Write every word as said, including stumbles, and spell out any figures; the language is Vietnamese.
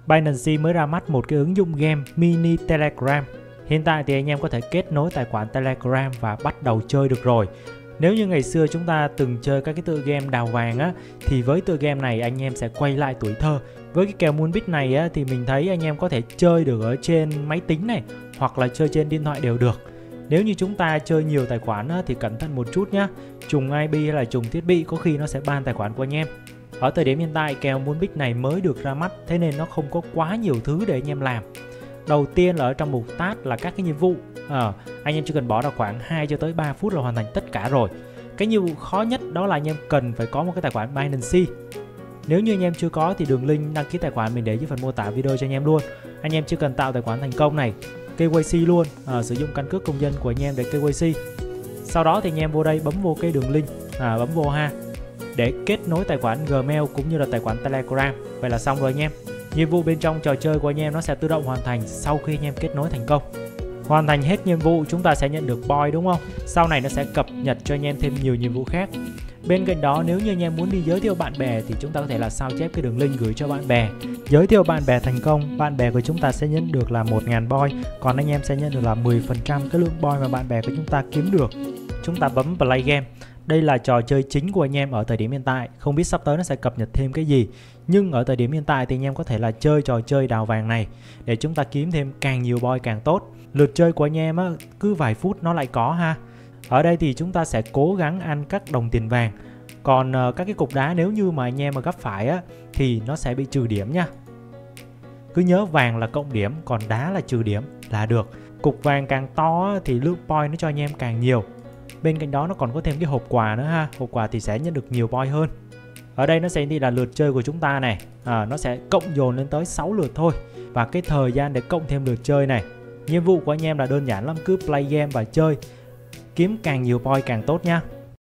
Binance mới ra mắt một cái ứng dụng game mini Telegram. Hiện tại thì anh em có thể kết nối tài khoản Telegram và bắt đầu chơi được rồi. Nếu như ngày xưa chúng ta từng chơi các cái tựa game đào vàng á, thì với tựa game này anh em sẽ quay lại tuổi thơ. Với cái kèo Moonbit này á, thì mình thấy anh em có thể chơi được ở trên máy tính này, hoặc là chơi trên điện thoại đều được. Nếu như chúng ta chơi nhiều tài khoản á, thì cẩn thận một chút nhé. Trùng i pê hay là trùng thiết bị có khi nó sẽ ban tài khoản của anh em. Ở thời điểm hiện tại kèo Moonbit này mới được ra mắt, thế nên nó không có quá nhiều thứ để anh em làm. Đầu tiên là ở trong mục task là các cái nhiệm vụ. à, Anh em chỉ cần bỏ ra khoảng hai cho tới ba phút là hoàn thành tất cả rồi. Cái nhiệm vụ khó nhất đó là anh em cần phải có một cái tài khoản Binance. Nếu như anh em chưa có thì đường link đăng ký tài khoản mình để dưới phần mô tả video cho anh em luôn. Anh em chỉ cần tạo tài khoản thành công này, ca i xê luôn, à, sử dụng căn cước công dân của anh em để ca i xê. Sau đó thì anh em vô đây bấm vô cái đường link, à, bấm vô ha, để kết nối tài khoản Gmail cũng như là tài khoản Telegram. Vậy là xong rồi anh em. Nhiệm vụ bên trong trò chơi của anh em nó sẽ tự động hoàn thành sau khi anh em kết nối thành công. Hoàn thành hết nhiệm vụ chúng ta sẽ nhận được boy đúng không? Sau này nó sẽ cập nhật cho anh em thêm nhiều nhiệm vụ khác. Bên cạnh đó nếu như anh em muốn đi giới thiệu bạn bè thì chúng ta có thể là sao chép cái đường link gửi cho bạn bè. Giới thiệu bạn bè thành công, bạn bè của chúng ta sẽ nhận được là một nghìn boy, còn anh em sẽ nhận được là mười phần trăm cái lượng boy mà bạn bè của chúng ta kiếm được. Chúng ta bấm play game. Đây là trò chơi chính của anh em ở thời điểm hiện tại. Không biết sắp tới nó sẽ cập nhật thêm cái gì, nhưng ở thời điểm hiện tại thì anh em có thể là chơi trò chơi đào vàng này để chúng ta kiếm thêm càng nhiều boy càng tốt. Lượt chơi của anh em á, cứ vài phút nó lại có ha. Ở đây thì chúng ta sẽ cố gắng ăn các đồng tiền vàng. Còn uh, các cái cục đá nếu như mà anh em mà gấp phải á, thì nó sẽ bị trừ điểm nha. Cứ nhớ vàng là cộng điểm, còn đá là trừ điểm là được. Cục vàng càng to á, thì lượng point nó cho anh em càng nhiều. Bên cạnh đó nó còn có thêm cái hộp quà nữa ha. Hộp quà thì sẽ nhận được nhiều point hơn. Ở đây nó sẽ đi là lượt chơi của chúng ta này, à, nó sẽ cộng dồn lên tới sáu lượt thôi. Và cái thời gian để cộng thêm lượt chơi này. Nhiệm vụ của anh em là đơn giản lắm, cứ play game và chơi, kiếm càng nhiều point càng tốt nha.